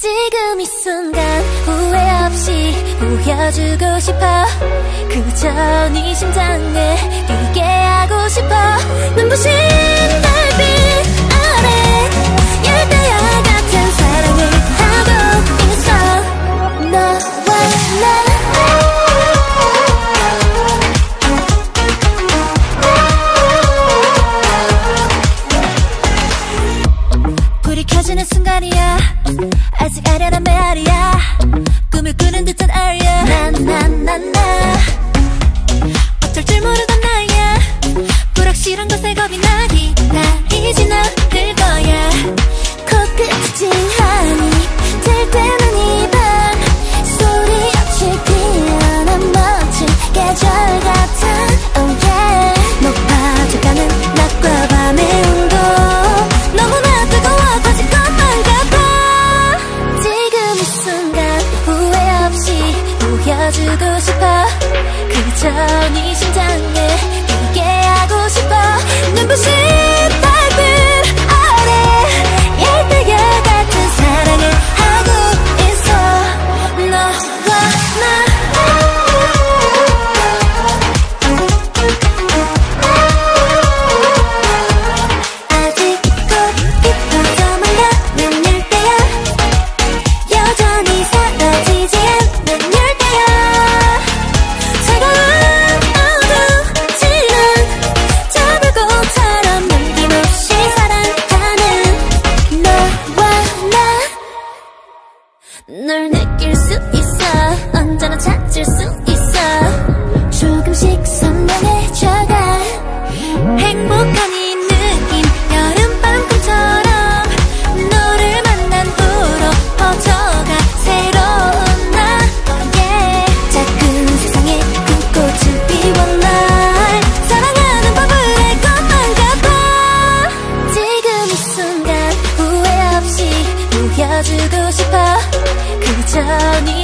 지금 이 순간 후회 없이 보여주고 싶어. 그저 네 심장에 뛰게 하고 싶어. 눈부신 달빛 아래 열대야 같은 사랑을 하고 있어. 너와 나 불이 켜지는 순간이야. 아직 아련한 메아리야. 꿈을 꾸는 듯한 아리야. 나나나나 어쩔 줄 모르던 나야. 불확실한 것에 겁이 나. 기다리진 않을 거야. 코끝이 찡하니 들 때는 이 밤 소리 없이 피어난 멋진 계절 같은 oh yeah. 높아져가는 낮과 밤의 온도 너무나 뜨거워 터질 것만 같아. 지금 이 순간 후회 없이 보여주고 싶어. 그저 네 심장에 뛰게 하고 싶어. 눈부신 달빛 아래 열대야 같은 사랑을 하고 있어. 너와 나 아직 꽃 깊어져만 가는 열대야. 여전히 사라지지 않는 열대야. 차가운 어두지는 저 불꽃처럼 남김없이 사랑하는 너와 나. 널 느낄 수 있어. 언제나 찾을 수 있어. 조금씩 선명해져가. 행복한 이 느낌 여름밤꿈처럼 너를 만난 후로 퍼져가. 새로운 나 yeah. 작은 세상에 불꽃을 피워 날 사랑하는 법을 알 것만 같아. 지금 이 순간 후회 없이 보여주고 싶어. 그저 네